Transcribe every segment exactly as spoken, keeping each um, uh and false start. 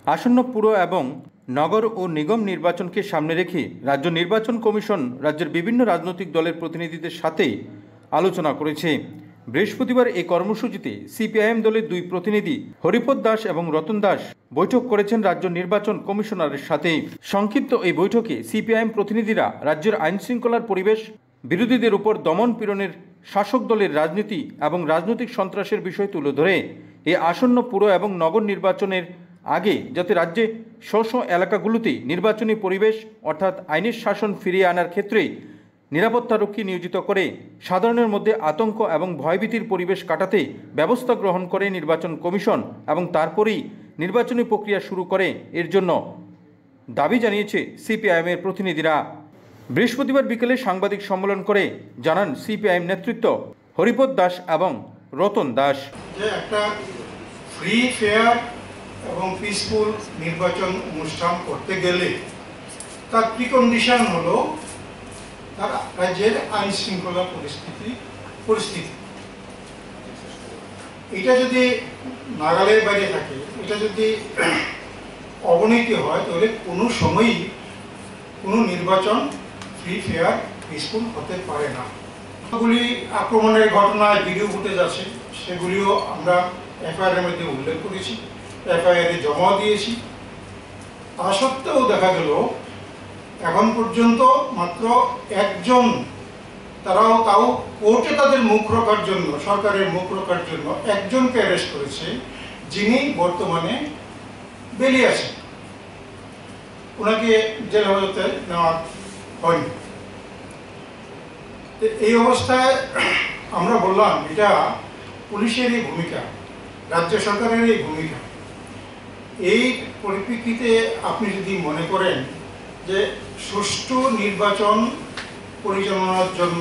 আসন্ন পুর এবং নগর ও নিগম নির্বাচনকে সামনে রেখে রাজ্য নির্বাচন কমিশন রাজ্যের বিভিন্ন রাজনৈতিক দলের প্রতিনিধিদের সাথে আলোচনা করেছে। বৃহস্পতিবার এই কর্মসূচিতে সিপিআইএম দলের দুই প্রতিনিধি হরিপদ দাস এবং রতন দাস বৈঠক করেছেন রাজ্য নির্বাচন কমিশনারের সাথে। সংক্ষিপ্ত এই বৈঠকে সিপিআইএম প্রতিনিধিরা রাজ্যের আইনশৃঙ্খলার পরিবেশ, বিরোধীদের উপর দমন পীড়নের শাসক দলের রাজনীতি এবং রাজনৈতিক সন্ত্রাসের বিষয় তুলে ধরে এই আসন্ন পুর এবং নগর নির্বাচনের আগে যাতে রাজ্যে স্ব স্ব এলাকাগুলোতে নির্বাচনী পরিবেশ অর্থাৎ আইনের শাসন ফিরিয়ে আনার ক্ষেত্রে নিরাপত্তারক্ষী নিয়োজিত করে সাধারণের মধ্যে আতঙ্ক এবং ভয়ভীতির পরিবেশ কাটাতে ব্যবস্থা গ্রহণ করে নির্বাচন কমিশন এবং তারপরেই নির্বাচনী প্রক্রিয়া শুরু করে এর জন্য দাবি জানিয়েছে সিপিআইএমের প্রতিনিধিরা। বৃহস্পতিবার বিকেলে সাংবাদিক সম্মেলন করে জানান সিপিআইএম নেতৃত্ব হরিপদ দাস এবং রতন দাস যে একটা ফ্রি ফেয়ার এবং পিসফুল নির্বাচন অনুষ্ঠান করতে গেলে তার প্রিকন্ডিশন হলো তার রাজ্যের আইন শৃঙ্খলা পরিস্থিতি পরিস্থিতি এটা যদি নাগালের বাইরে থাকে, এটা যদি অবনতি হয়, তাহলে কোনো সময়ই কোনো নির্বাচন ফ্রি ফেয়ার পিসফুল হতে পারে না। গুলি আক্রমণের ঘটনায় ভিডিও ফুটেজ আছে, সেগুলিও আমরা এফআইআর এর মধ্যে উল্লেখ করেছি, এফআইআর এ জমা দিয়েছি। তা সত্ত্বেও দেখা গেল এখন পর্যন্ত মাত্র একজন, তারাও তাও কোর্টে তাদের মুখ রক্ষার জন্য, সরকারের মুখ রক্ষার জন্য একজনকে অ্যারেস্ট করেছে, যিনি বর্তমানে বেরিয়ে আছেন, ওনাকে জেল হাজতে নেওয়া হয়নি। এই অবস্থায় আমরা বললাম এটা পুলিশেরই ভূমিকা, রাজ্য সরকারের এই ভূমিকা। এই পরিপ্রেক্ষিতে আপনি যদি মনে করেন যে সুষ্ঠু নির্বাচন পরিচালনার জন্য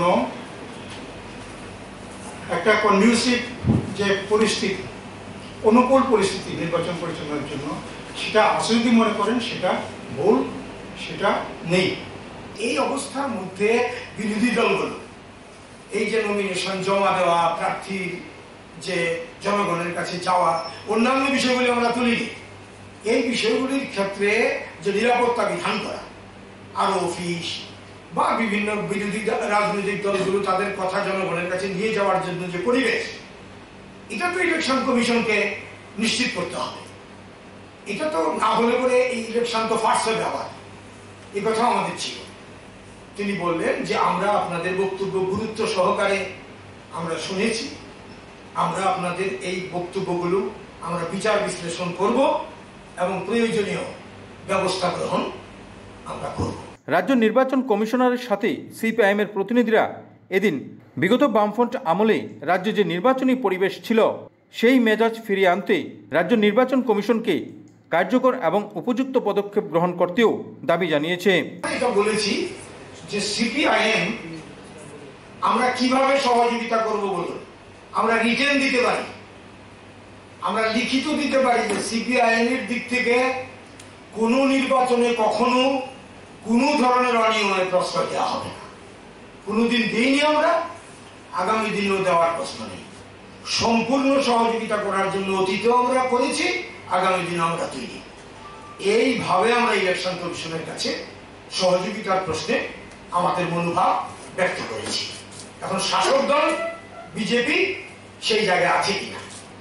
একটা কনডিউসিভ যে পরিস্থিতি, অনুকূল পরিস্থিতি নির্বাচন পরিচালনার জন্য, সেটা আছে যদি মনে করেন সেটা ভুল, সেটা নেই। এই অবস্থার মধ্যে বিরোধী দলগুলো এই যে নমিনেশন জমা দেওয়া, প্রার্থীর যে জনগণের কাছে যাওয়া, অন্যান্য বিষয়গুলি আমরা তুলিনি। এই বিষয়গুলির ক্ষেত্রে যে নিরাপত্তা বিধান করা, আরো অফিস বা বিভিন্ন বিরোধী রাজনৈতিক দলগুলো তাদের কথা জনগণের কাছে নিয়ে যাওয়ার জন্য যে পরিবেশ, এটা তো ইলেকশন কমিশনকে নিশ্চিত করতে হবে। এটা তো না হলে পরে এই ইলেকশন তো ফার্স্ট হবে আবার, এই কথা আমাদের ছিল। তিনি বললেন যে আমরা আপনাদের বক্তব্য গুরুত্ব সহকারে আমরা শুনেছি, আমরা আপনাদের এই বক্তব্যগুলো আমরা বিচার বিশ্লেষণ করব এবং প্রয়োজনীয় ব্যবস্থা গ্রহণ আমরা করব। রাজ্য নির্বাচন কমিশনারের সাথে সিপিআইএমের প্রতিনিধিরা এদিন বিগত বামফ্রন্ট আমলে রাজ্যে যে নির্বাচনী পরিবেশ ছিল সেই মেজাজ ফিরিয়ে আনতে রাজ্য নির্বাচন কমিশনকে কার্যকর এবং উপযুক্ত পদক্ষেপ গ্রহণ করতেও দাবি জানিয়েছে। এটা বলেছি যে সিপিআইএম আমরা কিভাবে সহযোগিতা করব বলুন, আমরা রিটেন দিতে পারি, আমরা লিখিত দিতে পারি যে সিপিআইএম এর দিক থেকে কোনো নির্বাচনে কখনো কোনো ধরনের অনিয়মের প্রশ্রয় দেওয়া হবে না। কোনোদিন দিইনি আমরা, আগামী দিনেও দেওয়ার প্রশ্ন নেই। সম্পূর্ণ সহযোগিতা করার জন্য অতীতেও আমরা করেছি, আগামী দিনে আমরা তৈরি। এইভাবে আমরা ইলেকশন কমিশনের কাছে সহযোগিতার প্রশ্নে আমাদের মনোভাব ব্যক্ত করেছি। এখন শাসক দল বিজেপি সেই জায়গায় আছে কিনা,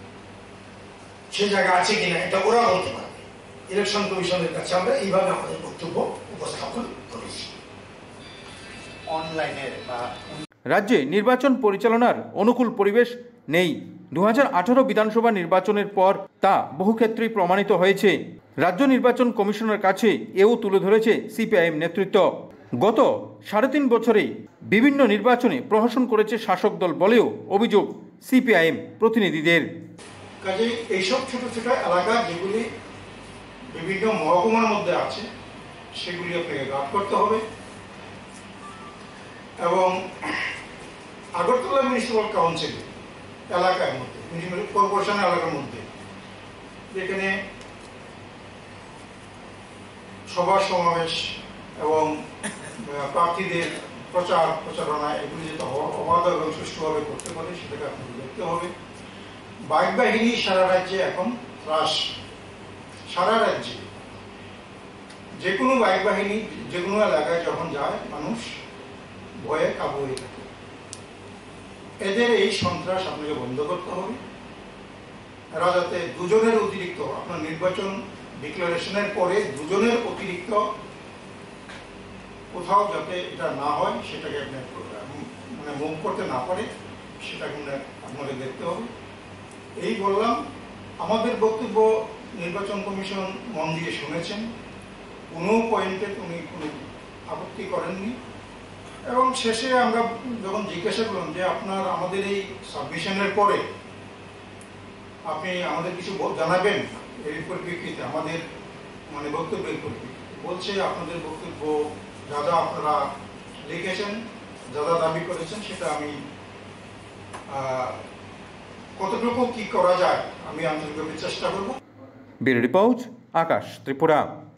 সেই জায়গায় আছে কিনা এটা ওরা বলতে পারবে। ইলেকশন কমিশনের কাছে আমরা এইভাবে আমাদের বক্তব্য উপস্থাপন করেছি। অনলাইনের বা রাজ্যে নির্বাচন পরিচালনার অনুকূল পরিবেশ নেই। দু হাজার আঠারো বিধানসভা নির্বাচনের পর তা বহু ক্ষেত্রেই প্রমাণিত হয়েছে। রাজ্য নির্বাচন কমিশনের কাছে এও তুলে ধরেছে সিপিআইএম নেতৃত্ব। গত সাড়ে তিন বছরে বিভিন্ন নির্বাচনে প্রহসন করেছে শাসক দল বলেও অভিযোগ সিপিআইএম প্রতিনিধিদের। কাজে এইসব ছোট ছোট এলাকা যেগুলি বিভিন্ন মহকুমার মধ্যে আছে সেগুলি আপনাকে গার্ড করতে হবে। এবং আগরতলা মিউনিসিপ্যাল কাউন্সিল এলাকার মধ্যে, মিউনিসিপ্যাল কর্পোরেশন এলাকার মধ্যে যেখানে সভা সমাবেশ এবং প্রার্থীদের প্রচার প্রচারণা এগুলি যাতে অবাধ এবং সুষ্ঠুভাবে করতে পারে সেটাকে আপনাকে দেখতে হবে। বাইক বাহিনী সারা রাজ্যে এখন হ্রাস, সারা রাজ্যে যে কোনো বাইক বাহিনী যে কোনো এলাকায় যখন যায় মানুষ ভয়ে কাবু হয়ে থাকে। এদের এই সন্ত্রাস আপনাকে বন্ধ করতে হবে। এরা যাতে দুজনের অতিরিক্ত আপনার নির্বাচন ডিক্লারেশনের পরে দুজনের অতিরিক্ত কোথাও যাতে এটা না হয়, সেটাকে আপনি মানে মুভ করতে না পারে, সেটা আপনাকে দেখতে হবে। এই বললাম, আমাদের বক্তব্য নির্বাচন কমিশন মন দিয়ে শুনেছেন, কোনো পয়েন্টে উনি কোনো আপত্তি করেননি। এবং শেষে আমরা যখন জিজ্ঞাসা করলাম যে আপনার আমাদের এই সাবমিশনের পরে আপনি আমাদের কিছু জানাবেন এর পরিপ্রেক্ষিতে, আমাদের মানে বক্তব্যের পরিপ্রেক্ষিতে, বলছে আপনাদের বক্তব্য যা যা আপনারা লিখেছেন, যা যা দাবি করেছেন, সেটা আমি কতটুকু কি করা যায় আমি আন্তরিকভাবে চেষ্টা করব। Bureau report, Akash Tripura.